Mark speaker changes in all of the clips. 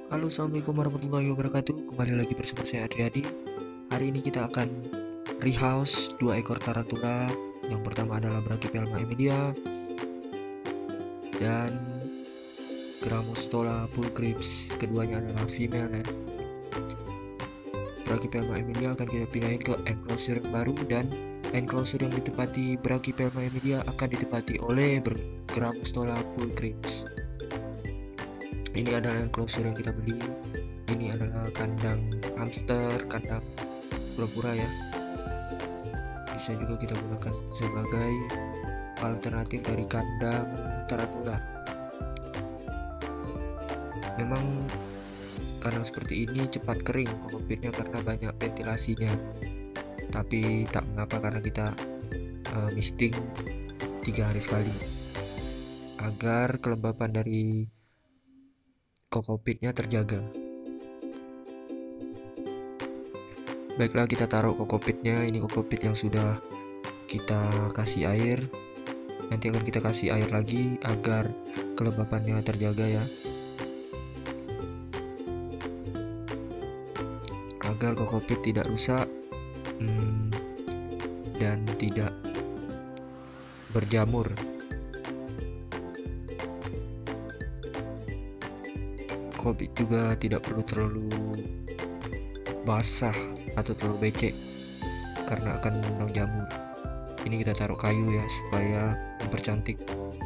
Speaker 1: Halo, assalamualaikum warahmatullahi wabarakatuh. Kembali lagi bersama saya Adriadi. Hari ini kita akan rehouse 2 ekor tarantula. Yang pertama adalah Brachypelma emilia dan Grammostola pulchripes. Keduanya adalah female ya. Brachypelma emilia akan kita pindahin ke enclosure yang baru, dan enclosure yang ditempati Brachypelma emilia akan ditempati oleh Grammostola pulchripes. Ini adalah enclosure yang kita beli. Ini adalah kandang hamster, kandang pura-pura ya. Bisa juga kita gunakan sebagai alternatif dari kandang tarantula. Memang kandang seperti ini cepat kering kokpitnya karena banyak ventilasinya. Tapi tak mengapa karena kita misting 3 hari sekali agar kelembapan dari kokpitnya terjaga. Baiklah, kita taruh kokpitnya. Ini kokpit yang sudah kita kasih air. Nanti akan kita kasih air lagi agar kelembapannya terjaga ya, agar kokpit tidak rusak dan tidak berjamur. Kokpit juga tidak perlu terlalu basah atau terlalu becek karena akan mengundang jamur. Ini kita taruh kayu ya supaya mempercantik.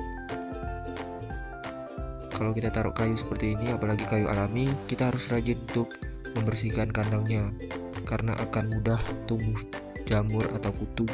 Speaker 1: Kalau kita taruh kayu seperti ini, apalagi kayu alami, kita harus rajin untuk membersihkan kandangnya karena akan mudah tumbuh jamur atau kutu.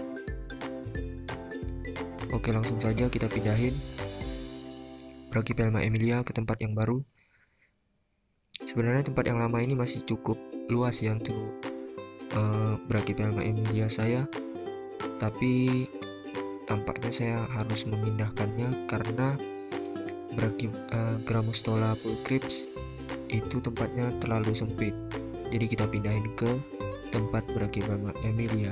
Speaker 1: Oke, langsung saja kita pindahin Brachypelma emilia ke tempat yang baru. Sebenarnya tempat yang lama ini masih cukup luas ya untuk Brachypelma emilia saya, tapi tampaknya saya harus memindahkannya karena Grammostola pulchripes itu tempatnya terlalu sempit. Jadi kita pindahin ke tempat Brachypelma emilia.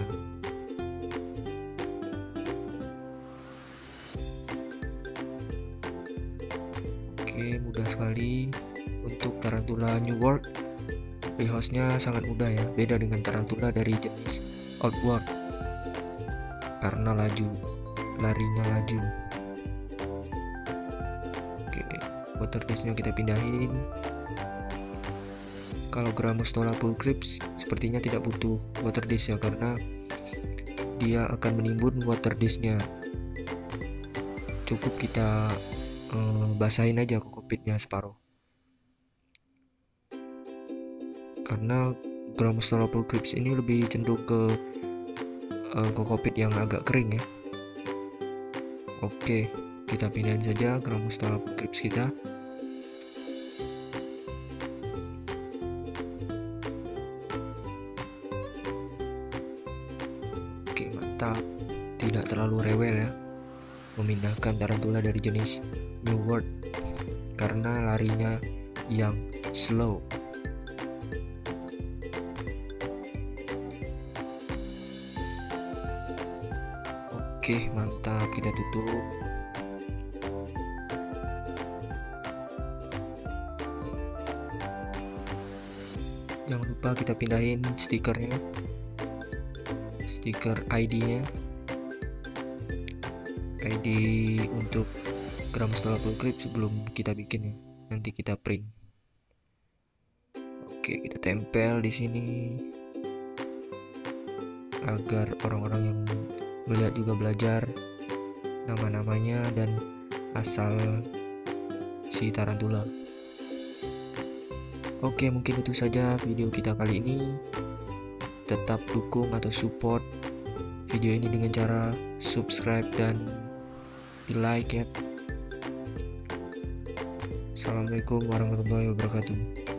Speaker 1: Oke, mudah sekali. Untuk tarantula New World, rehouse-nya sangat mudah ya, beda dengan tarantula dari jenis Outward karena larinya laju. Oke, water dish-nya kita pindahin. Kalau Grammostola pulchripes sepertinya tidak butuh water dish ya, karena dia akan menimbun water dish-nya. Cukup kita basahin aja kokpitnya separuh. Karena Grammostola pulchripes ini lebih cenderung ke kokpit yang agak kering ya. Oke, kita pindahin saja Grammostola pulchripes kita. Oke, mantap. Tidak terlalu rewel ya memindahkan tarantula dari jenis New World karena larinya yang slow. Oke, mantap, kita tutup. Jangan lupa kita pindahin stikernya, stiker ID-nya, ID untuk Grammostola pulchripes sebelum kita bikin ya. Nanti kita print. Oke, kita tempel di sini agar orang-orang yang melihat juga belajar nama-namanya dan asal si tarantula. Oke, mungkin itu saja video kita kali ini. Tetap dukung atau support video ini dengan cara subscribe dan di like ya. Assalamualaikum warahmatullahi wabarakatuh.